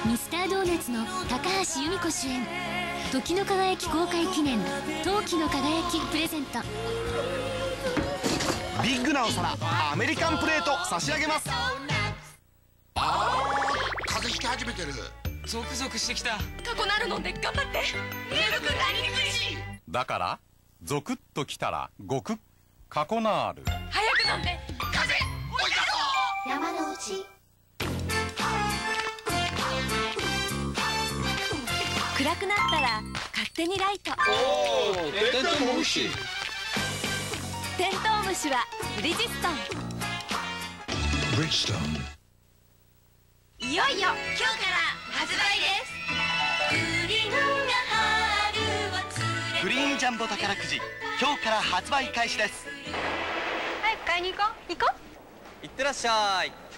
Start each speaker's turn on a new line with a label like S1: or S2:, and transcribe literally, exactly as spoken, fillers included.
S1: ミスタードーナツの高橋由美子主演「時の輝き」公開記念陶器の輝きプレゼント。
S2: ビッグなお皿アメリカンプレート差し上げます。
S3: 風邪ひき始めてる。
S4: ゾクゾクしてきた。
S5: 過去なるので頑張って。ミルクなりにくいし。
S6: だからゾクッときたらゴクッカコナール。
S5: 早く飲んで。
S3: 風邪おいたぞ。
S1: 山の内
S5: 暗くなったら勝手にライト。
S4: おお、テントウムシ。
S5: テントウムシはブリヂストン。
S3: ブリヂストン。
S5: いよいよ今日から発売です。グリーンが春を連れ。
S2: グリーンジャンボ宝くじ今日から発売開始です。
S5: 早く買いに行こう。行こう。
S4: いってらっしゃい。